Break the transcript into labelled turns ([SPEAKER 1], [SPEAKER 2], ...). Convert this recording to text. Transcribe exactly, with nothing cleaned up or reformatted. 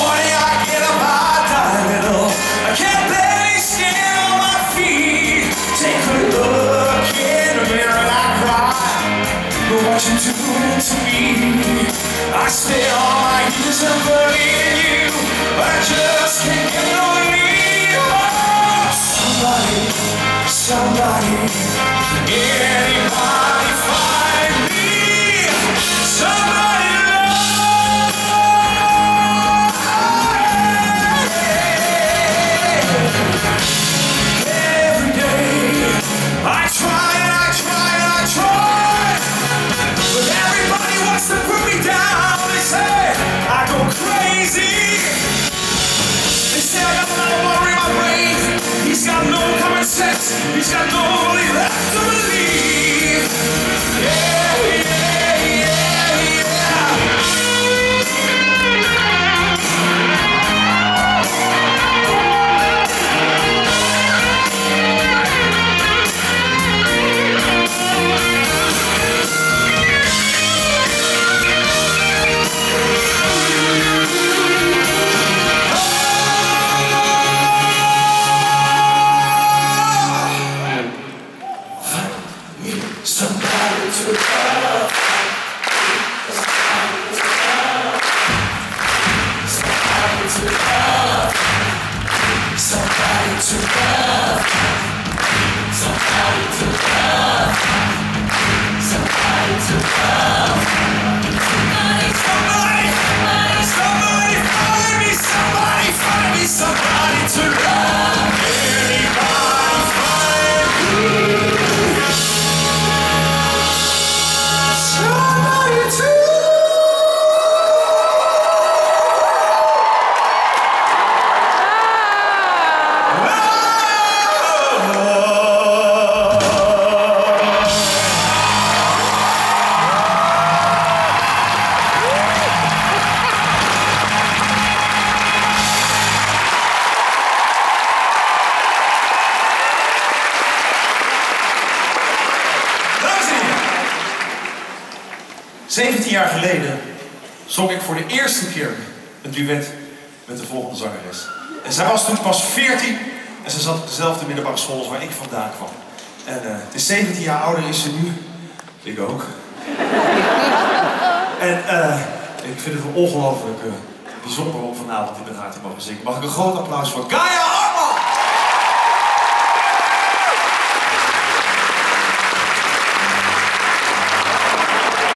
[SPEAKER 1] morning I get up, I die a little. I can't barely stand on my feet. Take a look in the mirror and I cry. But what you doing to me? I spent all my years of believing you, but I just can't get no lead. Oh, somebody, somebody, anybody find me? Somebody love. Every day I try and I try and I try, but everybody wants to put me down. They say I go crazy. They say I got a lot of worry in my brain. He's got no common sense. He's got nobody left to believe. Yeah, yeah, yeah, yeah. Somebody to love. Somebody to love. Somebody to love. Somebody to love. Somebody to love. Somebody, somebody, somebody, somebody find me. Somebody find me. Somebody to love. Anybody find me? zeventien jaar geleden zong ik voor de eerste keer een duet met de volgende zangeres. En zij was toen pas veertien en ze zat op dezelfde middelbare school als waar ik vandaan kwam. En uh, het is zeventien jaar ouder is ze nu. Ik ook. en uh, ik vind het wel ongelooflijk uh, bijzonder om vanavond in met haar te mogen zingen. Mag ik een groot applaus voor Gaia?